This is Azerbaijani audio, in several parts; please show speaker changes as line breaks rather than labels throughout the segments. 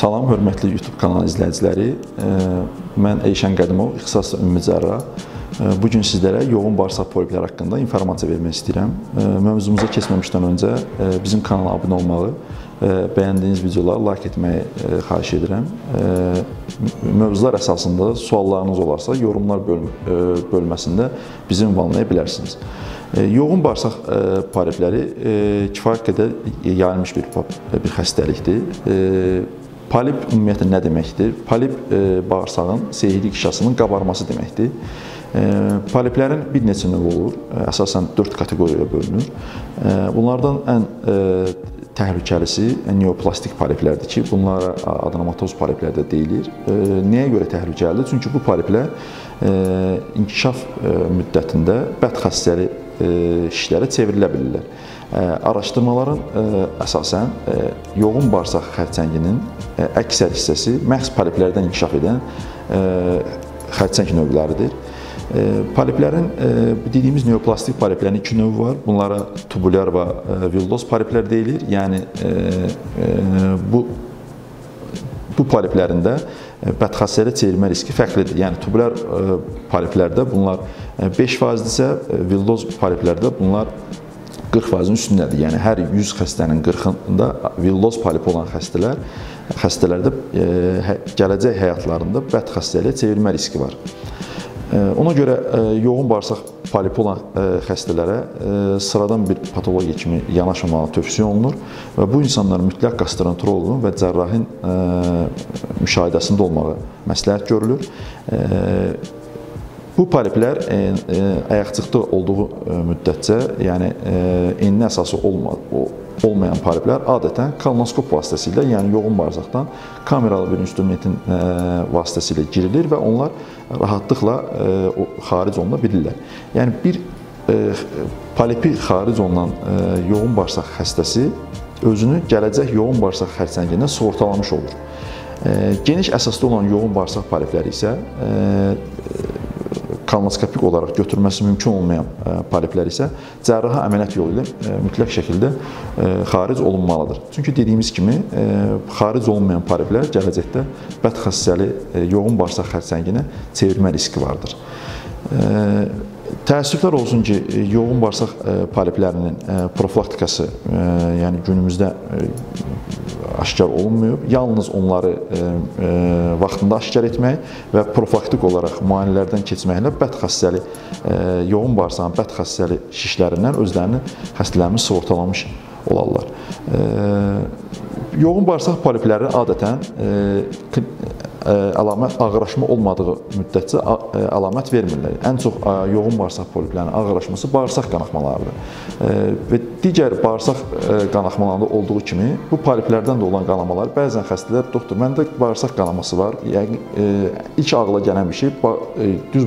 Salam, hörmətli YouTube kanalı izləyiciləri. Mən Eyşən Qədimov, ixtisaslı ümumi cərrah. Bugün sizlərə yoğun bağırsaq polipləri haqqında informasiya vermək istəyirəm. Mövzumuza keçməmişdən öncə bizim kanala abunə olmağı, bəyəndiyiniz videoları like etməyi xahiş edirəm. Mövzular əsasında suallarınız olarsa, yorumlar bölməsində bizi ünvanlaya bilərsiniz. Yoğun bağırsaq polipləri kifayət qədər yayılmış bir xəstəlikdir. Polip ümumiyyətlə nə deməkdir? Polip bağırsağın seyirlik şişasının qabarması deməkdir. Poliplərin bir neçə növü olur. Əsasən 4 kateqoriyaya bölünür. Bunlardan ən təhlükəlisi neoplastik poliplərdir ki, bunlara adenomatoz poliplər də deyilir. Nəyə görə təhlükəlidir? Çünki bu poliplər inkişaf müddətində bədxəssəli şişlərə çevrilə bilirlər. Araşdırmaların əsasən yoğun bağırsaq xərçənginin əksər hissəsi məhz poliplərdən inkişaf edən xərçəng növləridir. Poliplərin, dediyimiz neoplastik poliplərin iki növü var. Bunlara tubulyar və villoz poliplər deyilir. Yəni, bu poliplərin də bədxəssələ çevrilmə riski fərqlidir. Yəni, tubulyar poliplərdə bunlar 5%-dirsə, villoz poliplərdə bunlar 40%-in üstündədir. Yəni, hər 100 xəstənin 40-ında villoz polip olan xəstələrdə gələcək həyatlarında bədxəssəliyə çevrilmə riski var. Ona görə yoğun bağırsaq polipi olan xəstələrə sıradan bir patologiya kimi yanaşmamağı tövsiyə olunur və bu insanların mütləq gastroenteroloqun və cərrahin müşahidəsində olmağı məsləhət görülür. Bu poliplər ayaqcıqda olduğu müddətcə, yəni enli əsası olmayan poliplər adətən kolonoskop vasitəsilə, yəni yoğun bağırsaqdan kameralı bir instrumentin vasitəsilə girilir və onlar rahatlıqla xaric oluna bilirlər. Yəni bir polipi xaric olunan yoğun bağırsaq xəstəsi özünü gələcək yoğun bağırsaq xərçəngindən sığortalamış olur. Geniş əsasda olan yoğun bağırsaq polipləri isə kolonoskopik olaraq götürülməsi mümkün olmayan poliplər isə cərrahi əməliyyat yolu ilə mütləq şəkildə xaric olunmalıdır. Çünki dediyimiz kimi, xaric olunmayan poliplər gələcəkdə bədxəssəli yoğun bağırsaq xərçənginə çevrilmə riski vardır. Təəssüflər olsun ki, yoğun bağırsaq poliplərinin profilaktikası, yəni günümüzdə aşkar olunmuyor. Yalnız onları vaxtında aşkar etmək və profilaktik olaraq müayinələrdən keçməklə bədxəssəli, yoğun bağırsağın bədxəssəli şişlərindən özlərini xəstələrimiz sığortalamış olarlar. Yoğun bağırsaq polipləri adətən əlamət ağırlaşma olmadığı müddətcə əlamət vermirlər. Ən çox yoğun bağırsaq poliplərinin ağırlaşması bağırsaq qanaxmalarıdır. Və digər bağırsaq qanaxmalarında olduğu kimi bu poliplərdən də olan qanamalar bəzən xəstələr, doktor, məndə bağırsaq qanaması var. Yəni, ilk ağla gələn bir şey düz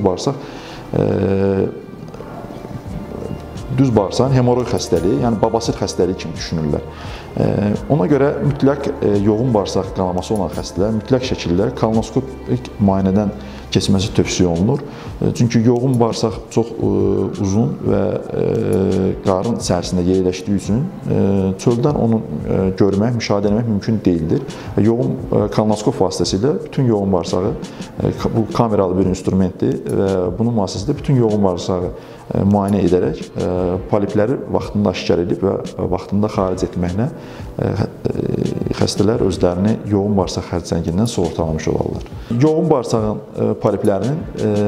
bağırsağın hemoroid xəstəliyi, yəni babasir xəstəliyi kimi düşünürlər. Ona görə mütləq yoğun bağırsaq qanaması olan xəstələr mütləq şəkildə kolonoskopik müayinədən keçməsi tövsiyə olunur. Çünki yoğun bağırsaq çox uzun və qarın içərisində yerləşdiyi üçün çöldən onu görmək, müşahidə etmək mümkün deyildir. Yoğun kolonoskop vasitəsilə bütün yoğun bağırsağı, bu kameralı bir instrumentdir və bunun vasitəsilə bütün yoğun bağırsağı müayinə edərək polipləri vaxtında aşkar edib və vaxtında xaric etməklə xəstələr özlərini yoğun bağırsaq xərçəngindən sığortalamış olarlar. Yoğun bağırsağın poliplərinin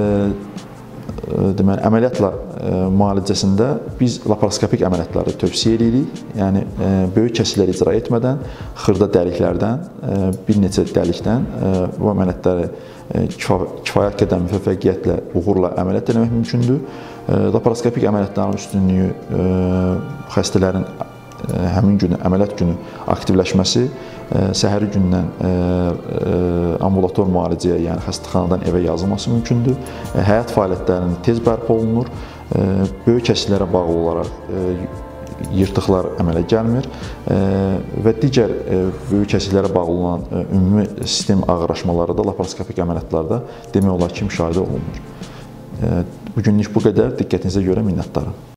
əməliyyatla müalicəsində biz laparoskopik əməliyyatları tövsiyə edirik. Yəni, böyük kəsiklər icra etmədən, xırda dəliklərdən, bir neçə dəlikdən bu əməliyyatları kifayət qədər müvəffəqiyyətlə, uğurla əməliyyat etmək mümkündür. Laparoskopik əməliyyatların üstünlüyü xəstələrin həmin günü, əməliyyat günü aktivləşməsi, səhəri gündən ambulator müalicəyə, yəni xəstəxanadan evə yazılması mümkündür. Həyat fəaliyyətlərinin tez bərpa olunur. Böyük kəsiklərə bağlı olaraq yırtıqlar əmələ gəlmir və digər böyük kəsiklərə bağlı olan ümumi sistem ağırlaşmaları da laparoskopik əməliyyatlarda demək olar ki, müşahidə olunur. Bugünlük bu qədər. Diqqətinizə görə minnətdarım.